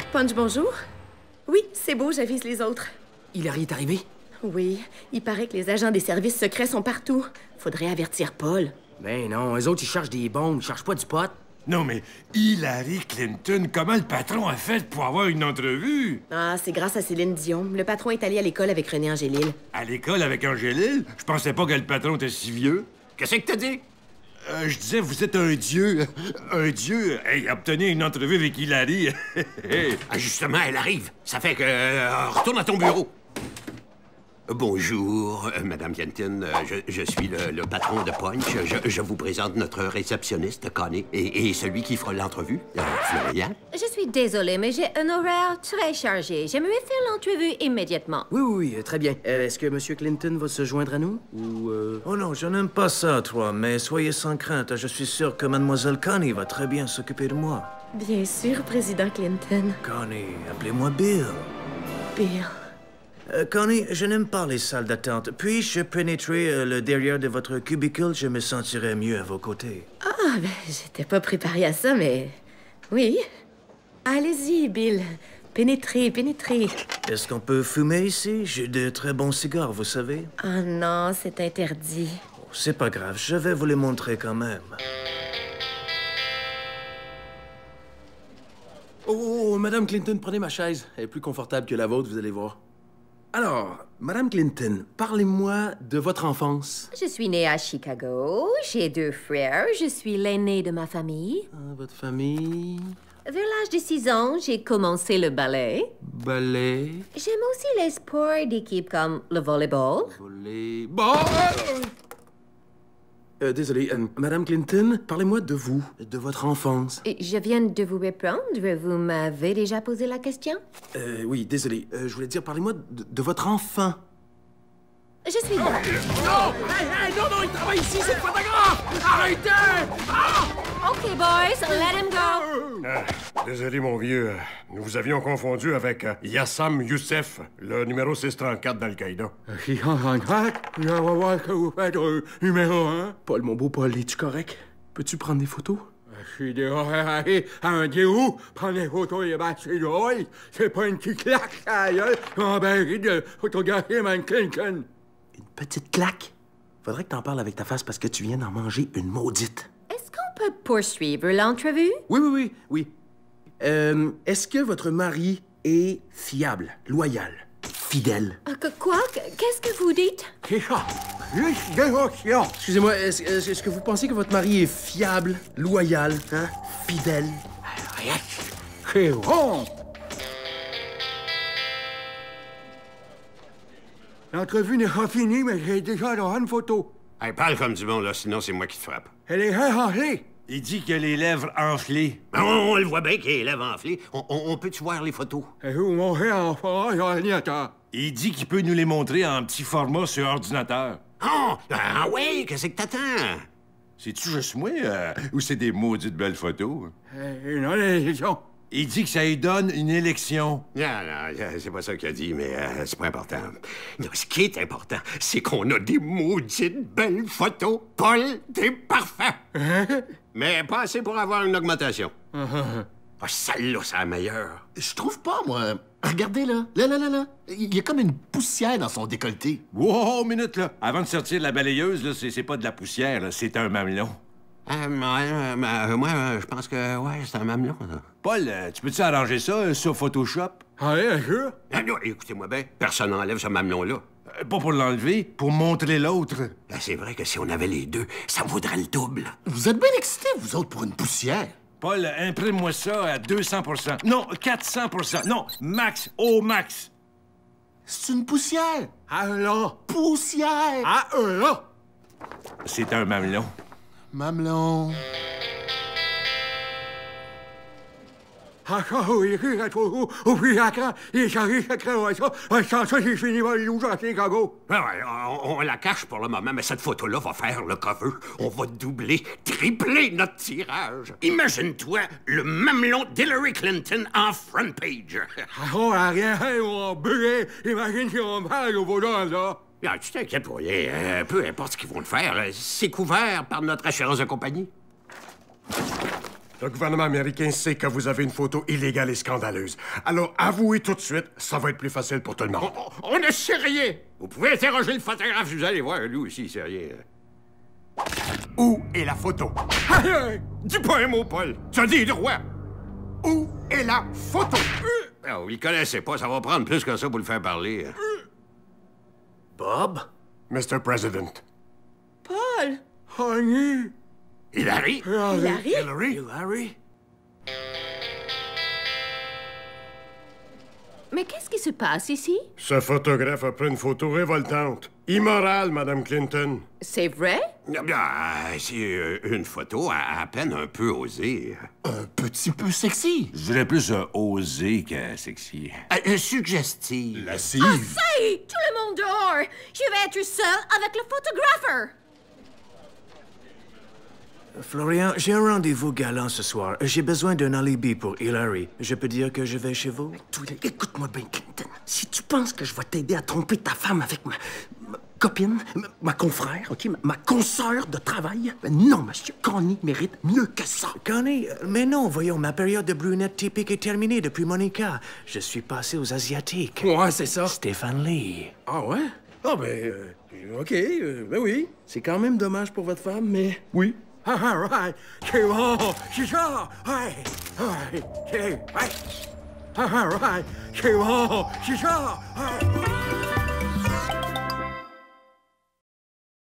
Punch, bonjour. Oui, c'est beau, j'avise les autres. Hilary est arrivé? Oui, il paraît que les agents des services secrets sont partout. Faudrait avertir Paul. Ben non, eux autres, ils cherchent des bombes, ils cherchent pas du pot. Non, mais Hillary Clinton, comment le patron a fait pour avoir une entrevue? Ah, c'est grâce à Céline Dion. Le patron est allé à l'école avec René Angélil. À l'école avec Angélil? Je pensais pas que le patron était si vieux. Qu'est-ce que t'as dit? Je disais, vous êtes un dieu. Un dieu. Hey, obtenez une entrevue avec Hillary. Ah, justement, elle arrive. Ça fait que... retourne à ton bureau. Bonjour, Madame Clinton. Je suis le patron de Punch. Je vous présente notre réceptionniste, Connie, et celui qui fera l'entrevue, Florian. Je suis désolée, mais j'ai un horaire très chargé. J'aimerais faire l'entrevue immédiatement. Oui, très bien. Est-ce que M. Clinton va se joindre à nous? Ou, Oh non, je n'aime pas ça, toi, mais soyez sans crainte. Je suis sûr que Mademoiselle Connie va très bien s'occuper de moi. Bien sûr, Président Clinton. Connie, appelez-moi Bill. Bill. Connie, je n'aime pas les salles d'attente. Puis-je pénétrer le derrière de votre cubicule? Je me sentirais mieux à vos côtés. Ah, ben, j'étais pas préparée à ça, mais... Oui. Allez-y, Bill. Pénétrez. Est-ce qu'on peut fumer ici? J'ai de très bons cigares, vous savez. Ah non, c'est interdit. Oh, c'est pas grave, je vais vous les montrer quand même. Oh, Madame Clinton, prenez ma chaise. Elle est plus confortable que la vôtre, vous allez voir. Alors, Madame Clinton, parlez-moi de votre enfance. Je suis née à Chicago. J'ai 2 frères. Je suis l'aîné de ma famille. Votre famille... Vers l'âge de 6 ans, j'ai commencé le ballet. Ballet... J'aime aussi les sports d'équipe comme le volleyball. Volleyball... Désolé, Madame Clinton, parlez-moi de vous, de votre enfance. Et je viens de vous répondre. Vous m'avez déjà posé la question? Oui, désolé. Je voulais dire, parlez-moi de votre enfant. Je suis... Non! Non, il travaille ici, c'est le photographe! Arrêtez! OK, boys, let him go. Désolé, mon vieux. Nous vous avions confondu avec Yassam Youssef, le numéro 634 d'Al-Qaïda. 634, je vais voir que vous faites numéro 1. Paul, mon beau Paul, es-tu correct? Peux-tu prendre des photos? Je suis déjà allé à un déroux, prendre des photos et c'est drôle. C'est pas une petite claque à la gueule, qui m'empêche de photographier Mme Clinton. Une petite claque? Faudrait que t'en parles avec ta face parce que tu viens d'en manger une maudite. Est-ce qu'on peut poursuivre l'entrevue? Oui. Est-ce que votre mari est fiable, loyal, fidèle? Quoi? Qu'est-ce que vous dites? C'est ça. Juste d'émotion. Excusez-moi, est-ce que vous pensez que votre mari est fiable, loyal, fidèle? C'est bon. L'entrevue n'est pas finie, mais j'ai déjà une photo. Hey, parle comme du bon, là, sinon c'est moi qui te frappe. Elle est réenlevée. Il dit qu'il a les lèvres enflées. On le voit bien qu'il a les lèvres enflées. On peut-tu voir les photos? Et vous montrez en format ordinateur. Il dit qu'il peut nous les montrer en petit format sur ordinateur. Ouais, qu'est-ce que t'attends? C'est-tu juste moi ou c'est des maudites belles photos? Une élection. Il dit que ça lui donne une élection. Non, c'est pas ça qu'il a dit, mais c'est pas important. Non, ce qui est important, c'est qu'on a des maudites belles photos. Paul, t'es parfait! Mais pas assez pour avoir une augmentation. Celle-là, c'est la meilleure. Je trouve pas, moi. Regardez, là. Là. Il y a comme une poussière dans son décolleté. Wow, minute, là. Avant de sortir de la balayeuse, là, c'est pas de la poussière, là, c'est un mamelon. Moi, je pense que, ouais, c'est un mamelon, là. Paul, tu peux-tu arranger ça sur Photoshop? Oui, bien sûr. Non, écoutez-moi bien, personne n'enlève ce mamelon-là. Pas pour l'enlever, pour montrer l'autre. C'est vrai que si on avait les deux, ça vaudrait le double. Vous êtes bien excités, vous autres, pour une poussière. Paul, imprime-moi ça à 200 Non, 400 non, max, au max. C'est une poussière. Alors. Poussière. Alors. C'est un mamelon. Mamelon. Oui, au plus l'écran, il s'agit de créer ça, c'est fini, va nous à Chicago. On la cache pour le moment, mais cette photo-là va faire le cover. On va doubler, tripler notre tirage. Imagine-toi le mamelon d'Hillary Clinton en front page. On a rien, on bugué. Imagine si on parle au vaudin, là. Ah, tu t'inquiètes pour rien. Peu importe ce qu'ils vont le faire, c'est couvert par notre assurance de compagnie. Le gouvernement américain sait que vous avez une photo illégale et scandaleuse. Alors, avouez tout de suite, ça va être plus facile pour tout le monde. On ne sait rien. Vous pouvez interroger le photographe, vous allez voir, lui aussi, il sait rien. Où est la photo? Dis pas un mot, Paul. Tu as dit droit. Où est la photo? Oh, il connaissait pas, ça va prendre plus que ça pour le faire parler. Bob? Mr. President. Paul! Honey! Hilary? Hilary? Hilary? Mais qu'est-ce qui se passe ici? Ce photographe a pris une photo révoltante. Immorale, Madame Clinton. C'est vrai? C'est une photo à peine un peu osée. Un petit peu sexy. Je dirais plus osé que sexy. Suggestive. Lascive. Hey! Tout le monde dehors! Je vais être seule avec le photographeur! Florian, j'ai un rendez-vous galant ce soir. J'ai besoin d'un alibi pour Hilary. Je peux dire que je vais chez vous? Écoute-moi bien, Clinton. Si tu penses que je vais t'aider à tromper ta femme avec ma copine, ma confrère, OK, ma consoeur de travail, ben non, monsieur Connie mérite mieux que ça. Connie, mais non, voyons, ma période de brunette typique est terminée depuis Monica. Je suis passé aux Asiatiques. Ouais, c'est ça. Stéphane Lee. Ah ouais? Ah ben, OK, ben oui. C'est quand même dommage pour votre femme, mais oui. All right. C'est bon. C'est ça. Hey. Hey. Hey. Hey. All right. C'est bon. C'est ça. Hey.